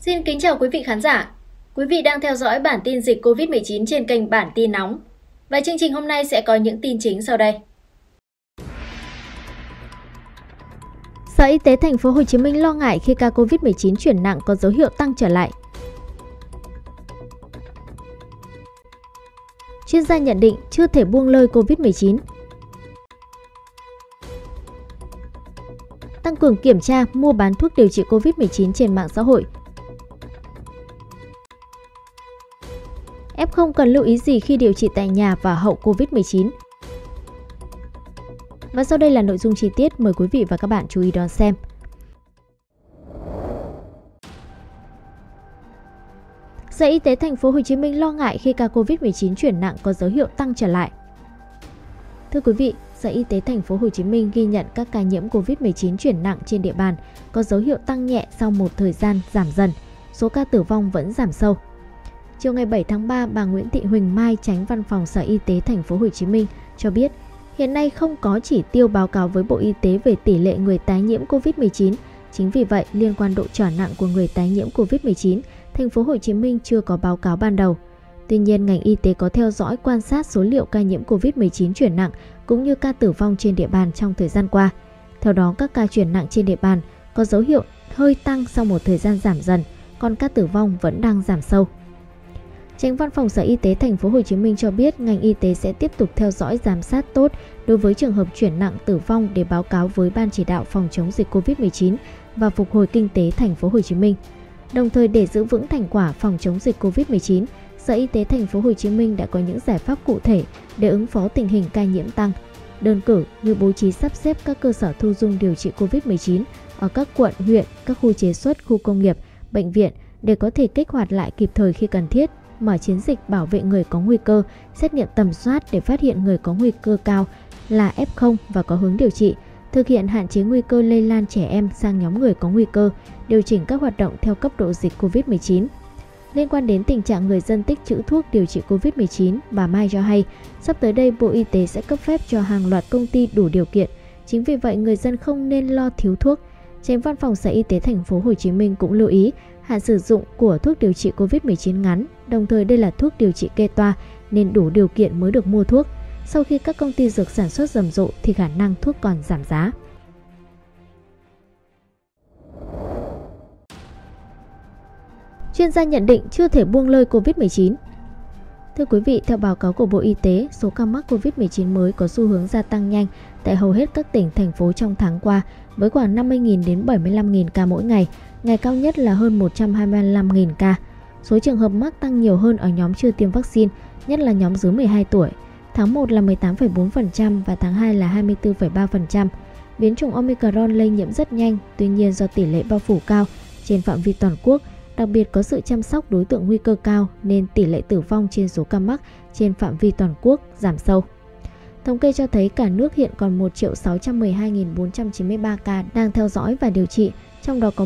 Xin kính chào quý vị khán giả. Quý vị đang theo dõi bản tin dịch COVID-19 trên kênh Bản tin nóng. Và chương trình hôm nay sẽ có những tin chính sau đây. Sở Y tế Thành phố Hồ Chí Minh lo ngại khi ca COVID-19 chuyển nặng có dấu hiệu tăng trở lại. Chuyên gia nhận định chưa thể buông lơi COVID-19. Tăng cường kiểm tra, mua bán thuốc điều trị COVID-19 trên mạng xã hội. F0 cần lưu ý gì khi điều trị tại nhà và hậu COVID-19? Và sau đây là nội dung chi tiết, mời quý vị và các bạn chú ý đón xem. Sở Y tế Thành phố Hồ Chí Minh lo ngại khi ca COVID-19 chuyển nặng có dấu hiệu tăng trở lại. Thưa quý vị, Sở Y tế Thành phố Hồ Chí Minh ghi nhận các ca nhiễm COVID-19 chuyển nặng trên địa bàn có dấu hiệu tăng nhẹ sau một thời gian giảm dần, số ca tử vong vẫn giảm sâu. Chiều ngày 7 tháng 3, bà Nguyễn Thị Huỳnh Mai, Chánh Văn phòng Sở Y tế Thành phố Hồ Chí Minh cho biết, hiện nay không có chỉ tiêu báo cáo với Bộ Y tế về tỷ lệ người tái nhiễm COVID-19. Chính vì vậy, liên quan độ trở nặng của người tái nhiễm COVID-19, Thành phố Hồ Chí Minh chưa có báo cáo ban đầu. Tuy nhiên, ngành y tế có theo dõi quan sát số liệu ca nhiễm COVID-19 chuyển nặng cũng như ca tử vong trên địa bàn trong thời gian qua. Theo đó, các ca chuyển nặng trên địa bàn có dấu hiệu hơi tăng sau một thời gian giảm dần, còn ca tử vong vẫn đang giảm sâu. Chánh Văn phòng Sở Y tế Thành phố Hồ Chí Minh cho biết ngành y tế sẽ tiếp tục theo dõi giám sát tốt đối với trường hợp chuyển nặng tử vong để báo cáo với Ban chỉ đạo phòng chống dịch COVID-19 và phục hồi kinh tế Thành phố Hồ Chí Minh. Đồng thời để giữ vững thành quả phòng chống dịch COVID-19, Sở Y tế Thành phố Hồ Chí Minh đã có những giải pháp cụ thể để ứng phó tình hình ca nhiễm tăng. Đơn cử như bố trí sắp xếp các cơ sở thu dung điều trị COVID-19 ở các quận, huyện, các khu chế xuất, khu công nghiệp, bệnh viện để có thể kích hoạt lại kịp thời khi cần thiết, mở chiến dịch bảo vệ người có nguy cơ, xét nghiệm tầm soát để phát hiện người có nguy cơ cao là F0 và có hướng điều trị, thực hiện hạn chế nguy cơ lây lan trẻ em sang nhóm người có nguy cơ, điều chỉnh các hoạt động theo cấp độ dịch COVID-19. Liên quan đến tình trạng người dân tích trữ thuốc điều trị COVID-19, bà Mai cho hay, sắp tới đây Bộ Y tế sẽ cấp phép cho hàng loạt công ty đủ điều kiện. Chính vì vậy, người dân không nên lo thiếu thuốc. Chánh Văn phòng Sở Y tế Thành phố Hồ Chí Minh cũng lưu ý hạn sử dụng của thuốc điều trị COVID-19 ngắn, đồng thời đây là thuốc điều trị kê toa nên đủ điều kiện mới được mua thuốc. Sau khi các công ty dược sản xuất rầm rộ thì khả năng thuốc còn giảm giá. Chuyên gia nhận định chưa thể buông lơi COVID-19. Thưa quý vị, theo báo cáo của Bộ Y tế, số ca mắc COVID-19 mới có xu hướng gia tăng nhanh tại hầu hết các tỉnh, thành phố trong tháng qua với khoảng 50.000 đến 75.000 ca mỗi ngày, ngày cao nhất là hơn 125.000 ca. Số trường hợp mắc tăng nhiều hơn ở nhóm chưa tiêm vaccine, nhất là nhóm dưới 12 tuổi. Tháng 1 là 18,4% và tháng 2 là 24,3%. Biến chủng Omicron lây nhiễm rất nhanh, tuy nhiên do tỷ lệ bao phủ cao trên phạm vi toàn quốc, đặc biệt có sự chăm sóc đối tượng nguy cơ cao nên tỷ lệ tử vong trên số ca mắc trên phạm vi toàn quốc giảm sâu. Thống kê cho thấy cả nước hiện còn 1.612.493 ca đang theo dõi và điều trị, trong đó có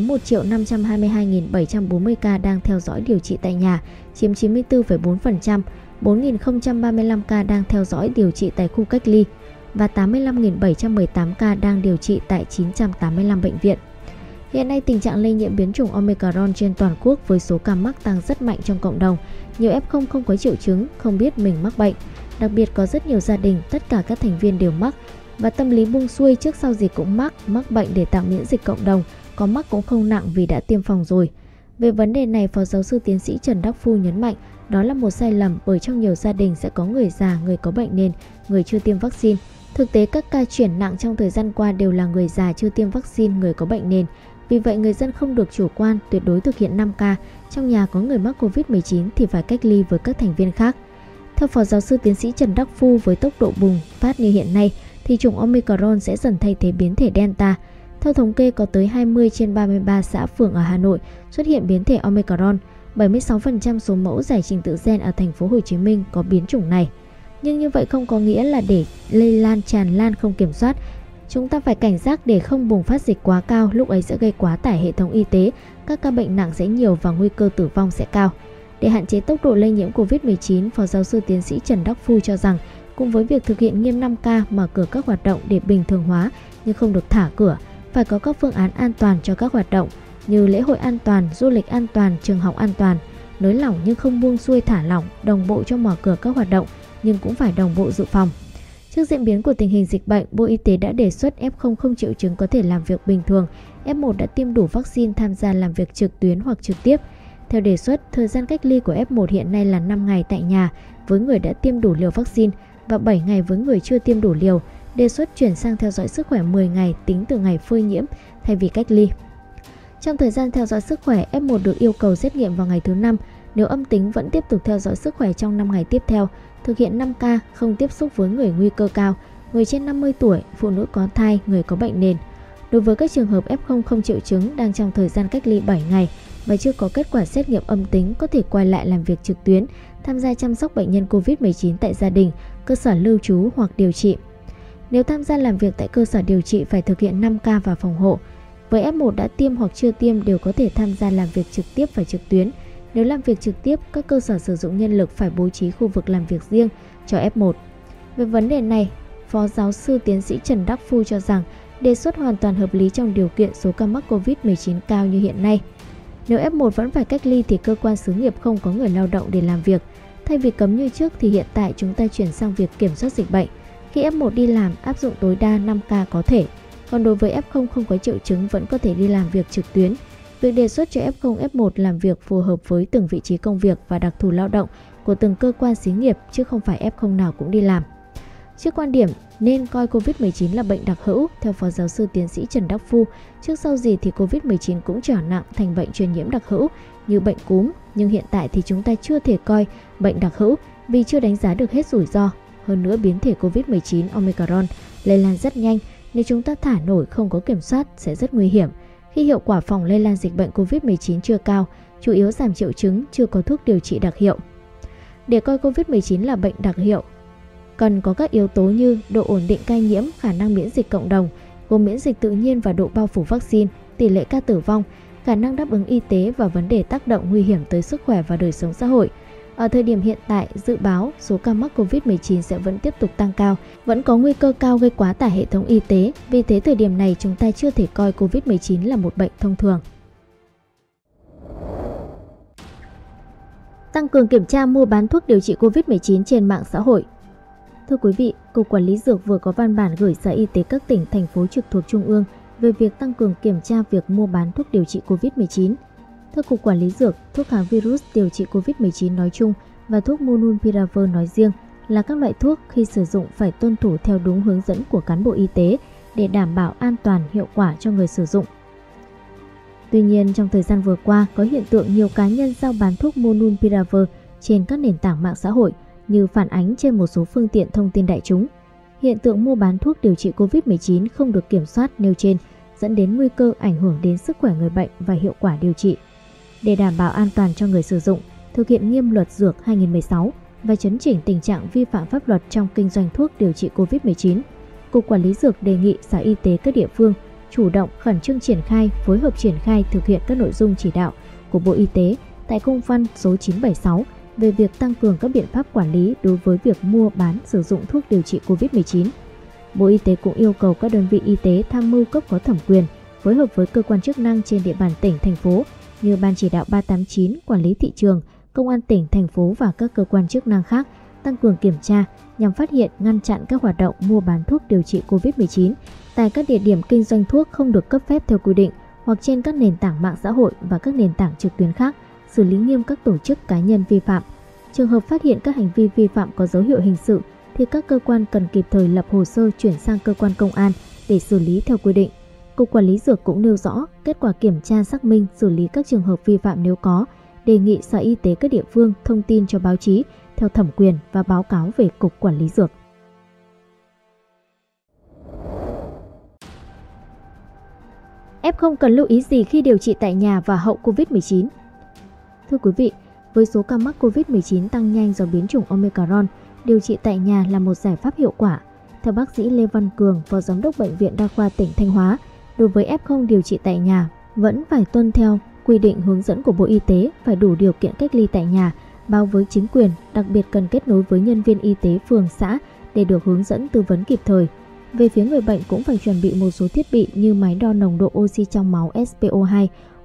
1.522.740 ca đang theo dõi điều trị tại nhà, chiếm 94,4%, 4.035 ca đang theo dõi điều trị tại khu cách ly và 85.718 ca đang điều trị tại 985 bệnh viện. Hiện nay, tình trạng lây nhiễm biến chủng Omicron trên toàn quốc với số ca mắc tăng rất mạnh trong cộng đồng. Nhiều F0 không có triệu chứng, không biết mình mắc bệnh. Đặc biệt có rất nhiều gia đình, tất cả các thành viên đều mắc và tâm lý buông xuôi trước sau gì cũng mắc bệnh để tạo miễn dịch cộng đồng, có mắc cũng không nặng vì đã tiêm phòng rồi. Về vấn đề này, Phó Giáo sư Tiến sĩ Trần Đắc Phu nhấn mạnh đó là một sai lầm bởi trong nhiều gia đình sẽ có người già, người có bệnh nền, người chưa tiêm vaccine. Thực tế, các ca chuyển nặng trong thời gian qua đều là người già chưa tiêm vaccine, người có bệnh nền. Vì vậy, người dân không được chủ quan, tuyệt đối thực hiện 5K. Trong nhà có người mắc COVID-19 thì phải cách ly với các thành viên khác. Theo Phó Giáo sư Tiến sĩ Trần Đắc Phu, với tốc độ bùng phát như hiện nay, thì chủng Omicron sẽ dần thay thế biến thể Delta. Theo thống kê, có tới 20 trên 33 xã phường ở Hà Nội xuất hiện biến thể Omicron. 76% số mẫu giải trình tự gen ở Thành phố Hồ Chí Minh có biến chủng này. Nhưng như vậy không có nghĩa là để lây lan tràn lan không kiểm soát. Chúng ta phải cảnh giác để không bùng phát dịch quá cao, lúc ấy sẽ gây quá tải hệ thống y tế, các ca bệnh nặng sẽ nhiều và nguy cơ tử vong sẽ cao. Để hạn chế tốc độ lây nhiễm COVID-19, Phó Giáo sư Tiến sĩ Trần Đắc Phu cho rằng cùng với việc thực hiện nghiêm 5K, mở cửa các hoạt động để bình thường hóa nhưng không được thả cửa, phải có các phương án an toàn cho các hoạt động. như lễ hội an toàn, du lịch an toàn, trường học an toàn, nới lỏng nhưng không buông xuôi thả lỏng, đồng bộ cho mở cửa các hoạt động nhưng cũng phải đồng bộ dự phòng. Trước diễn biến của tình hình dịch bệnh, Bộ Y tế đã đề xuất F0 không triệu chứng có thể làm việc bình thường, F1 đã tiêm đủ vaccine tham gia làm việc trực tuyến hoặc trực tiếp. Theo đề xuất, thời gian cách ly của F1 hiện nay là 5 ngày tại nhà với người đã tiêm đủ liều vaccine và 7 ngày với người chưa tiêm đủ liều. Đề xuất chuyển sang theo dõi sức khỏe 10 ngày tính từ ngày phơi nhiễm thay vì cách ly. Trong thời gian theo dõi sức khỏe, F1 được yêu cầu xét nghiệm vào ngày thứ 5. Nếu âm tính vẫn tiếp tục theo dõi sức khỏe trong 5 ngày tiếp theo. Thực hiện 5K, không tiếp xúc với người nguy cơ cao, người trên 50 tuổi, phụ nữ có thai, người có bệnh nền. Đối với các trường hợp F0 không triệu chứng đang trong thời gian cách ly 7 ngày và chưa có kết quả xét nghiệm âm tính có thể quay lại làm việc trực tuyến, tham gia chăm sóc bệnh nhân COVID-19 tại gia đình, cơ sở lưu trú hoặc điều trị. Nếu tham gia làm việc tại cơ sở điều trị phải thực hiện 5K và phòng hộ. Với F1 đã tiêm hoặc chưa tiêm đều có thể tham gia làm việc trực tiếp và trực tuyến. Nếu làm việc trực tiếp, các cơ sở sử dụng nhân lực phải bố trí khu vực làm việc riêng cho F1. Về vấn đề này, Phó Giáo sư Tiến sĩ Trần Đắc Phu cho rằng đề xuất hoàn toàn hợp lý trong điều kiện số ca mắc COVID-19 cao như hiện nay. Nếu F1 vẫn phải cách ly thì cơ quan xí nghiệp không có người lao động để làm việc. Thay vì cấm như trước thì hiện tại chúng ta chuyển sang việc kiểm soát dịch bệnh. Khi F1 đi làm, áp dụng tối đa 5K có thể. Còn đối với F0 không có triệu chứng vẫn có thể đi làm việc trực tuyến. Việc đề xuất cho F0, F1 làm việc phù hợp với từng vị trí công việc và đặc thù lao động của từng cơ quan xí nghiệp chứ không phải F0 nào cũng đi làm. Trước quan điểm nên coi COVID-19 là bệnh đặc hữu, theo Phó Giáo sư Tiến sĩ Trần Đắc Phu, trước sau gì thì COVID-19 cũng trở nặng thành bệnh truyền nhiễm đặc hữu như bệnh cúm, nhưng hiện tại thì chúng ta chưa thể coi bệnh đặc hữu vì chưa đánh giá được hết rủi ro. Hơn nữa, biến thể COVID-19 Omicron lây lan rất nhanh, nếu chúng ta thả nổi không có kiểm soát sẽ rất nguy hiểm. Khi hiệu quả phòng lây lan dịch bệnh COVID-19 chưa cao, chủ yếu giảm triệu chứng, chưa có thuốc điều trị đặc hiệu. Để coi COVID-19 là bệnh đặc hiệu, cần có các yếu tố như độ ổn định ca nhiễm, khả năng miễn dịch cộng đồng, gồm miễn dịch tự nhiên và độ bao phủ vaccine, tỷ lệ ca tử vong, khả năng đáp ứng y tế và vấn đề tác động nguy hiểm tới sức khỏe và đời sống xã hội. Ở thời điểm hiện tại, dự báo số ca mắc COVID-19 sẽ vẫn tiếp tục tăng cao, vẫn có nguy cơ cao gây quá tải hệ thống y tế. Vì thế, thời điểm này chúng ta chưa thể coi COVID-19 là một bệnh thông thường. Tăng cường kiểm tra mua bán thuốc điều trị COVID-19 trên mạng xã hội. Thưa quý vị, Cục Quản lý Dược vừa có văn bản gửi Sở Y tế các tỉnh, thành phố trực thuộc Trung ương về việc tăng cường kiểm tra việc mua bán thuốc điều trị COVID-19. Theo Cục Quản lý Dược, thuốc kháng virus điều trị COVID-19 nói chung và thuốc Molnupiravir nói riêng là các loại thuốc khi sử dụng phải tuân thủ theo đúng hướng dẫn của cán bộ y tế để đảm bảo an toàn, hiệu quả cho người sử dụng. Tuy nhiên, trong thời gian vừa qua, có hiện tượng nhiều cá nhân giao bán thuốc Molnupiravir trên các nền tảng mạng xã hội như phản ánh trên một số phương tiện thông tin đại chúng. Hiện tượng mua bán thuốc điều trị COVID-19 không được kiểm soát nêu trên dẫn đến nguy cơ ảnh hưởng đến sức khỏe người bệnh và hiệu quả điều trị. Để đảm bảo an toàn cho người sử dụng, thực hiện nghiêm luật dược 2016 và chấn chỉnh tình trạng vi phạm pháp luật trong kinh doanh thuốc điều trị COVID-19, Cục Quản lý Dược đề nghị Sở Y tế các địa phương chủ động khẩn trương triển khai, phối hợp triển khai thực hiện các nội dung chỉ đạo của Bộ Y tế tại công văn số 976 về việc tăng cường các biện pháp quản lý đối với việc mua bán sử dụng thuốc điều trị COVID-19. Bộ Y tế cũng yêu cầu các đơn vị y tế tham mưu cấp có thẩm quyền phối hợp với cơ quan chức năng trên địa bàn tỉnh, thành phố như Ban chỉ đạo 389, Quản lý thị trường, Công an tỉnh, thành phố và các cơ quan chức năng khác tăng cường kiểm tra nhằm phát hiện, ngăn chặn các hoạt động mua bán thuốc điều trị COVID-19 tại các địa điểm kinh doanh thuốc không được cấp phép theo quy định hoặc trên các nền tảng mạng xã hội và các nền tảng trực tuyến khác, xử lý nghiêm các tổ chức cá nhân vi phạm. Trường hợp phát hiện các hành vi vi phạm có dấu hiệu hình sự thì các cơ quan cần kịp thời lập hồ sơ chuyển sang cơ quan công an để xử lý theo quy định. Cục Quản lý Dược cũng nêu rõ kết quả kiểm tra xác minh xử lý các trường hợp vi phạm nếu có, đề nghị Sở Y tế các địa phương thông tin cho báo chí theo thẩm quyền và báo cáo về Cục Quản lý Dược. F0 cần lưu ý gì khi điều trị tại nhà và hậu Covid-19? Thưa quý vị, với số ca mắc Covid-19 tăng nhanh do biến chủng Omicron, điều trị tại nhà là một giải pháp hiệu quả. Theo bác sĩ Lê Văn Cường, Phó Giám đốc Bệnh viện Đa khoa tỉnh Thanh Hóa, đối với F0 điều trị tại nhà vẫn phải tuân theo quy định hướng dẫn của Bộ Y tế, phải đủ điều kiện cách ly tại nhà, báo với chính quyền, đặc biệt cần kết nối với nhân viên y tế phường xã để được hướng dẫn tư vấn kịp thời. Về phía người bệnh cũng phải chuẩn bị một số thiết bị như máy đo nồng độ oxy trong máu SpO2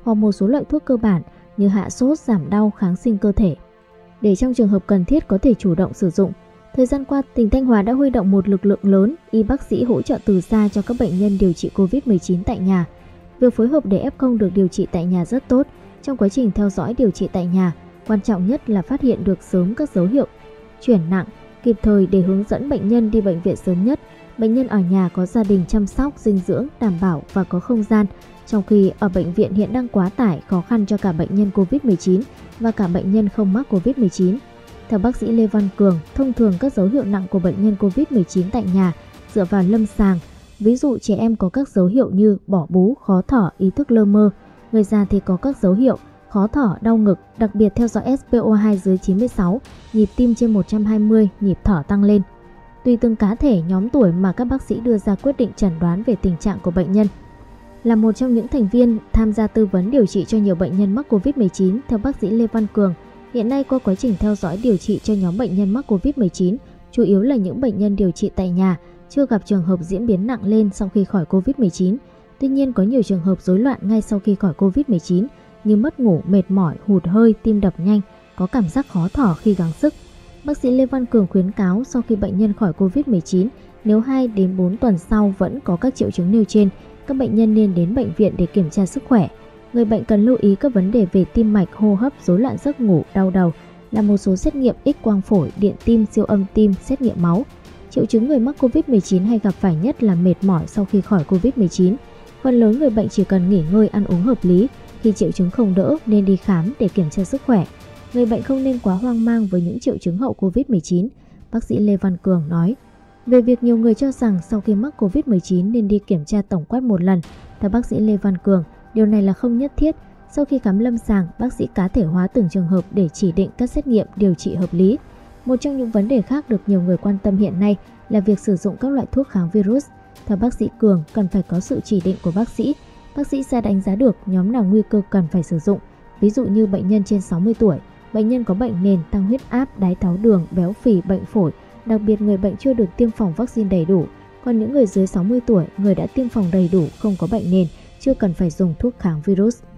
hoặc một số loại thuốc cơ bản như hạ sốt, giảm đau, kháng sinh cơ thể, để trong trường hợp cần thiết có thể chủ động sử dụng. Thời gian qua, tỉnh Thanh Hóa đã huy động một lực lượng lớn y bác sĩ hỗ trợ từ xa cho các bệnh nhân điều trị Covid-19 tại nhà. Việc phối hợp để F0 được điều trị tại nhà rất tốt. Trong quá trình theo dõi điều trị tại nhà, quan trọng nhất là phát hiện được sớm các dấu hiệu chuyển nặng, kịp thời để hướng dẫn bệnh nhân đi bệnh viện sớm nhất. Bệnh nhân ở nhà có gia đình chăm sóc, dinh dưỡng, đảm bảo và có không gian, trong khi ở bệnh viện hiện đang quá tải, khó khăn cho cả bệnh nhân Covid-19 và cả bệnh nhân không mắc Covid-19. Theo bác sĩ Lê Văn Cường, thông thường các dấu hiệu nặng của bệnh nhân Covid-19 tại nhà dựa vào lâm sàng. Ví dụ trẻ em có các dấu hiệu như bỏ bú, khó thở, ý thức lơ mơ. Người già thì có các dấu hiệu khó thở, đau ngực, đặc biệt theo dõi SpO2 dưới 96, nhịp tim trên 120, nhịp thở tăng lên. Tùy từng cá thể, nhóm tuổi mà các bác sĩ đưa ra quyết định chẩn đoán về tình trạng của bệnh nhân. Là một trong những thành viên tham gia tư vấn điều trị cho nhiều bệnh nhân mắc Covid-19, theo bác sĩ Lê Văn Cường, hiện nay qua quá trình theo dõi điều trị cho nhóm bệnh nhân mắc Covid-19, chủ yếu là những bệnh nhân điều trị tại nhà, chưa gặp trường hợp diễn biến nặng lên sau khi khỏi Covid-19. Tuy nhiên có nhiều trường hợp rối loạn ngay sau khi khỏi Covid-19 như mất ngủ, mệt mỏi, hụt hơi, tim đập nhanh, có cảm giác khó thở khi gắng sức. Bác sĩ Lê Văn Cường khuyến cáo sau khi bệnh nhân khỏi Covid-19, nếu 2 đến 4 tuần sau vẫn có các triệu chứng nêu trên, các bệnh nhân nên đến bệnh viện để kiểm tra sức khỏe. Người bệnh cần lưu ý các vấn đề về tim mạch, hô hấp, rối loạn giấc ngủ, đau đầu, làm một số xét nghiệm X-quang phổi, điện tim, siêu âm tim, xét nghiệm máu. Triệu chứng người mắc Covid-19 hay gặp phải nhất là mệt mỏi sau khi khỏi Covid-19. Phần lớn người bệnh chỉ cần nghỉ ngơi, ăn uống hợp lý. Khi triệu chứng không đỡ nên đi khám để kiểm tra sức khỏe. Người bệnh không nên quá hoang mang với những triệu chứng hậu Covid-19, bác sĩ Lê Văn Cường nói. Về việc nhiều người cho rằng sau khi mắc Covid-19 nên đi kiểm tra tổng quát một lần, theo bác sĩ Lê Văn Cường, điều này là không nhất thiết. Sau khi khám lâm sàng, bác sĩ cá thể hóa từng trường hợp để chỉ định các xét nghiệm điều trị hợp lý. Một trong những vấn đề khác được nhiều người quan tâm hiện nay là việc sử dụng các loại thuốc kháng virus. Theo bác sĩ Cường, cần phải có sự chỉ định của bác sĩ. Bác sĩ sẽ đánh giá được nhóm nào nguy cơ cần phải sử dụng, ví dụ như bệnh nhân trên 60 tuổi, bệnh nhân có bệnh nền, tăng huyết áp, đái tháo đường, béo phì, bệnh phổi, đặc biệt người bệnh chưa được tiêm phòng vaccine đầy đủ. Còn những người dưới 60 tuổi, người đã tiêm phòng đầy đủ, không có bệnh nền, chưa cần phải dùng thuốc kháng virus.